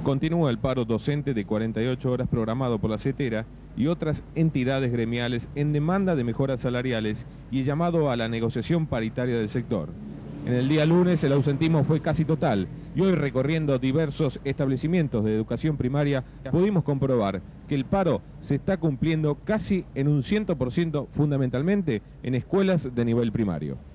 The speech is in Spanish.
Continúa el paro docente de 48 horas programado por la CETERA y otras entidades gremiales en demanda de mejoras salariales y el llamado a la negociación paritaria del sector. En el día lunes el ausentismo fue casi total y hoy, recorriendo diversos establecimientos de educación primaria, pudimos comprobar que el paro se está cumpliendo casi en un 100%, fundamentalmente en escuelas de nivel primario.